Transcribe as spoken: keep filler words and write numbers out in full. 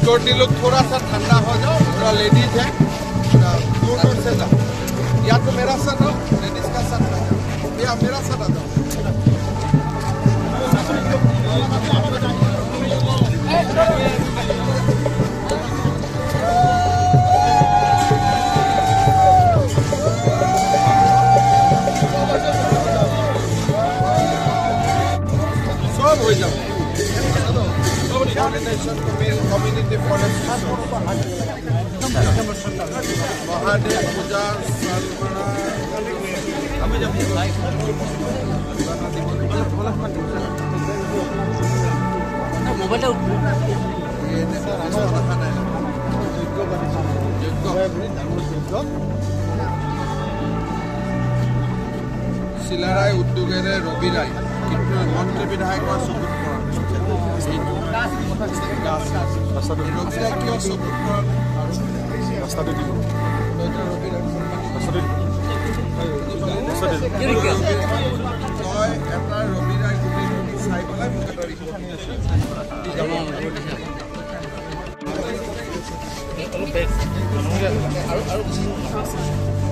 Security लोग थोड़ा सा ठंडा हो जाओ, थोड़ा लेडीज है दूर दूर से जाओ, या तो मेरा साथ रहो, लेडीज का साथ रह जाओ, या मेरा साथ आ जाओ। सब हो जाओ कम्युनिटी फॉरेस्ट महादेव पूजा শিলাৰাই উদ্যোগেৰে ৰবি ৰায় কিন্তু মন্ত্ৰী বিধায়কৰ চকুত ৰবি ৰায় কিয় চকুত ৰাস্তাটো দিব তই এটা ৰবি ৰায় গোটেইখিনি চাই পেলাই মোক এটা